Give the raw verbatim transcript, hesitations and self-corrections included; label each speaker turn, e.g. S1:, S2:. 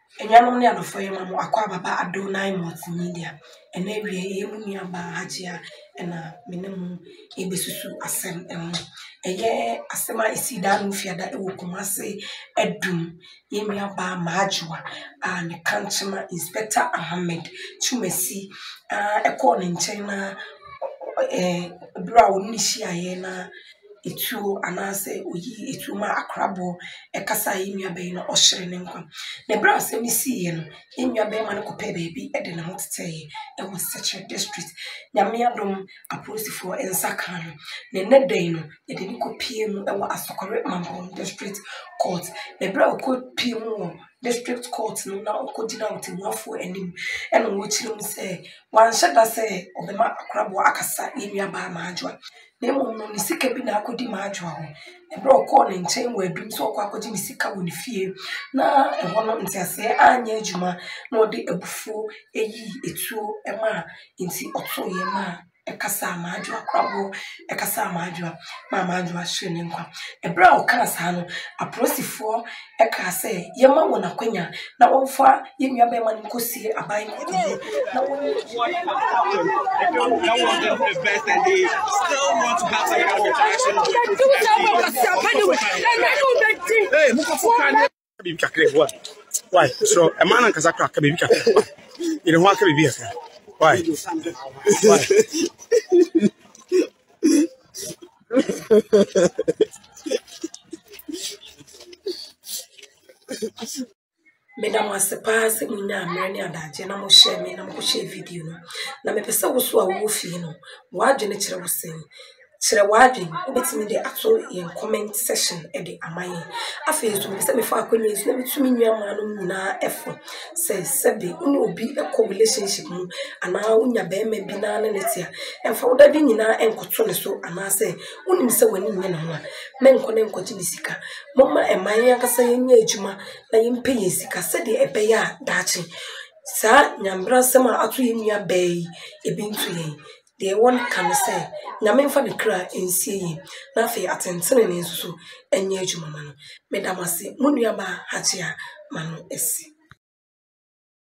S1: Enyanom ne adofo yema mo akwa baba Adonai multimedia ena wie yemu nua ba hajia ena menemu ebesusu asem emu eye asema isida no fiada ewo Kumase edum yemia ba majwa a ne kanchema Inspector Ahmed Chumesi a ekọ ne nchen na eh bra woni hia na etuo anase oyi etuo ma akrabo ekasa yemia be no ohire ne nkwa na bra asem si ye no yemia be ma no kope baby e de ne hotete e wo Secretariat district nyame adom aposifo ensaka no ne ne den no e de ni kopie mu e wo Asokore Mampong district court na bra kopie mu district court no na okodina otimuafo anim e no wo chirim se wan sheda se obema akrabo akasa yemia ba majwa Nemo no nisika bi na akodi maadwa ho. Ebra okọ ne nchen wa adum so okọ akodi nisika wo ne fie. Na eho no ntiase anya adwuma na odi ebufu eyi etuo ema nti oto ye ma ekasa maadwa krabo ekasa maadwa ma maadwa hwe ne nkwa. Ebra oka sa no aprosifo eka se ye ma wona kwanya na wonfa ye nua be ma nkosie aban na won
S2: the best and they still want to have like a reaction. Hey, Mukafuka, baby, kakre, what? Why? So, a man and Kazaka, baby, kakre. You don't want to be here. Why? Why?
S1: Madam was surprised me na many adaje na mo share me na mo share video no na me pese wo so a wo fie no wa adwene kire wo sen kire wa adwen obetimi de ato in comment section e de amaye afi so me pese me fa akwanya so na metumi nua ma no nyina efo se sebe uni obi e ko relationship mu ana unya be me bi na na netia emfa wo da bi nyina enkoto ne so ana se uni se wani nye na ho a me nko ne nkoji ne sika mama emaye akasa yenya adwuma na yempe yesika se de ebe ya dachi sa nyambra sema atu yenya bei ebintu yen de won kan se nyame mfa de kra ensie yen na fe atentene ne nsusu enya adwuma ma no medamase munua ba hajia ma no esi